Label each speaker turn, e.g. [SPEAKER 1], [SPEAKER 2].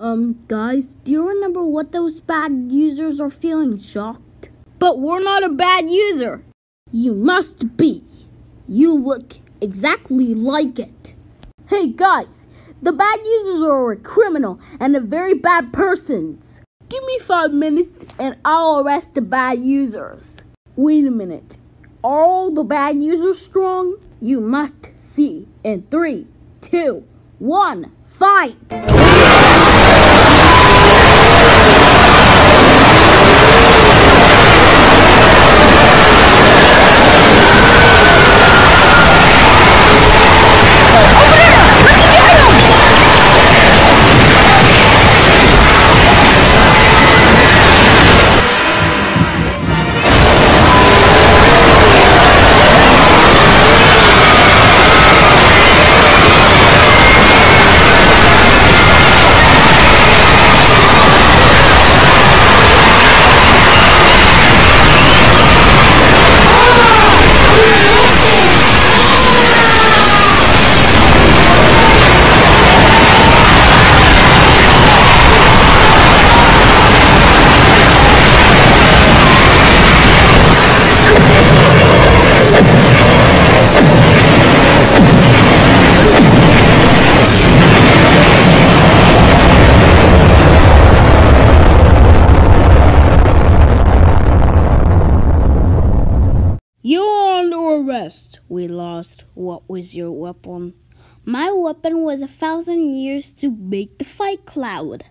[SPEAKER 1] Guys, do you remember what those bad users are feeling shocked? But we're not a bad user. You must be. You look exactly like it. Hey guys, the bad users are a criminal and a very bad persons. Give me 5 minutes and I'll arrest the bad users. Wait a minute. Are all the bad users strong? You must see in 3, 2, 1, fight! You're under arrest. We lost. What was your weapon? My weapon was 1,000 years to make the fight cloud.